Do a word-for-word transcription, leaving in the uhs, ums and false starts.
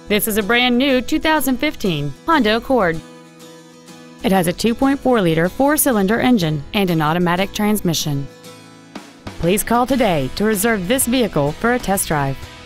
This is a brand new two thousand fifteen Honda Accord. It has a two point four liter four-cylinder engine and an automatic transmission. Please call today to reserve this vehicle for a test drive.